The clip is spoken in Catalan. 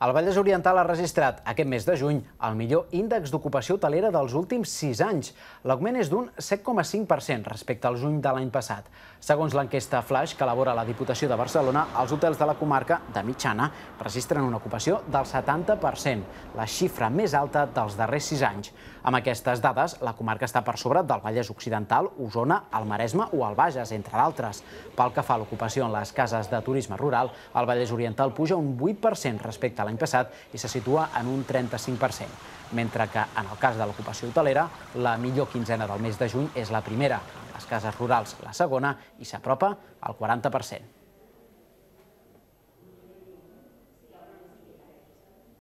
El Vallès Oriental ha registrat aquest mes de juny el millor índex d'ocupació hotelera dels últims 6 anys. L'augment és d'un 7,5% respecte al juny de l'any passat. Segons l'enquesta Flash que elabora la Diputació de Barcelona, els hotels de la comarca, de mitjana, registren una ocupació del 70%, la xifra més alta dels darrers 6 anys. Amb aquestes dades, la comarca està per sobre del Vallès Occidental, Osona, el Maresme o el Bages, entre d'altres. Pel que fa a l'ocupació en les cases de turisme rural, el Vallès Oriental puja un 8% respecte a l'any passat i se situa en un 35%, mentre que en el cas de l'ocupació hotelera, la millor quinzena del mes de juny és la primera, les cases rurals la segona i s'apropa al 40%.